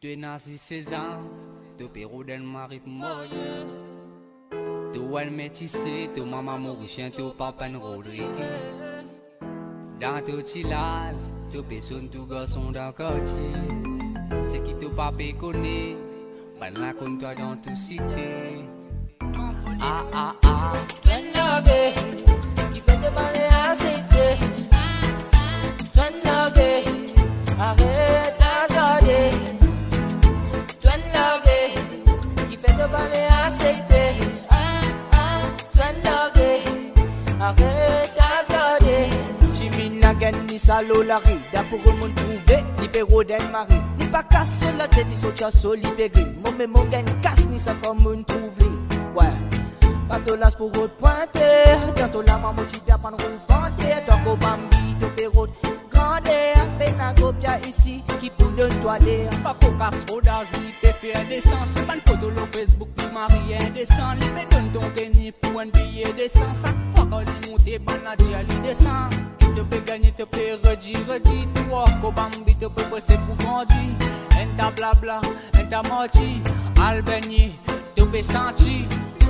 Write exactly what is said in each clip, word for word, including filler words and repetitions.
Tu es nazi seize ans, tu pérou d'un mari mort. Tu es métissé, tu maman mourit, chien, tu papa Rodriguez. Dans tout chilaz, tu personne, tu garçon d'un quartier. C'est qui tu papa connaît, pas la con toi dans tout cité. Ah ah ah, tu es logué, qui fait te parler à cité. Tu es logué, arrête à zarder. Tu es logué, qui fait te parler à cité. Ah ah, tu es logué, arrête à zarder. Jimmy Nagan ni salo la rida pour mon trouver, ni péro d'un mari. Ni pas casse la tête, ni sotia solibéré. Mon mais mon gagne casse, ni ça comme mon trouver. Ouais. Pas de las pour route pointer. Bientôt la maman tu viens prendre roule panter. Toi qu'au bambi te pérote grandeur. Penago bien ici qui peut de toiler. pas pour casse rodage, ni peut faire descendre. C'est pas une photo sur Facebook, tu maries indécent. Li me donne ton béni pour un billet décent. Ça fois quand il monte, banadi à lui descend. Qui te peut gagner, te peut redire, redire. Toi qu'au bambi te peut passer pour grandir. Un ta blabla, un ta menti. Albanie, te peut sentir.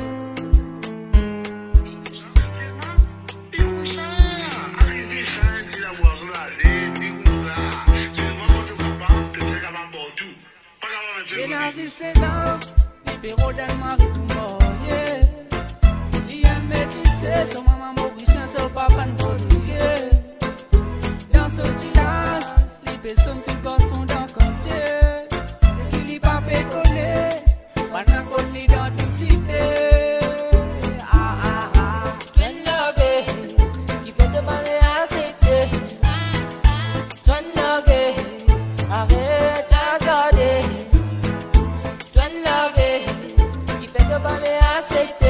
J'ai nazi seize ans, les péros d'un mari tout mort, yeah. Il aime métissé, son maman mourit, chien, son papa Rodriguez. Dans ce village, les personnes tout garçon dans le quartier. Qui li pas péconné, pas n'a connu dans tout cité. Ah ah ah, tu es logué, qui fait te parler à cité. Tu es logué, arrête à zarder. Qui fait te parler à cette